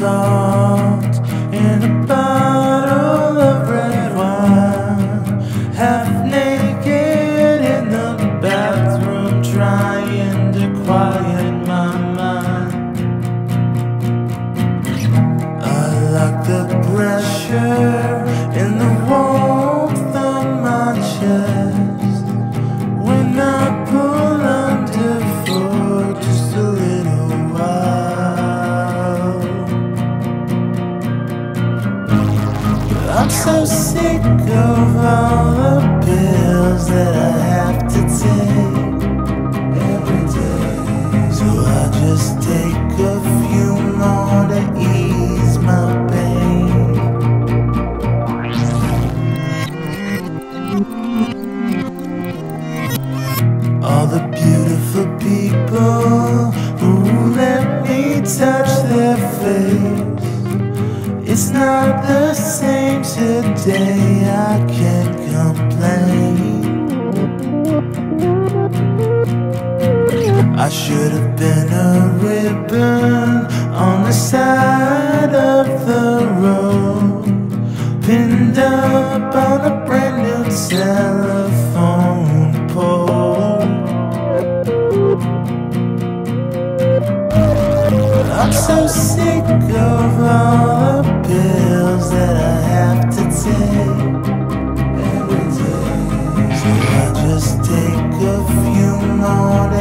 salt and a bottle of red wine, half naked in the bathroom, trying to quiet my mind. I like the pressure in the warmth of my chest when I pull under for just a little while. I'm so sick of all the pills that I have to take every day, so I just take a few more to ease my pain. All the beautiful people who let me touch their face, it's not the same today, I can't complain. I should have been a ribbon on the side of the road, pinned up on a brand new telephone pole. I'm so sick of all the pills that I have to take every day, so I just take a few more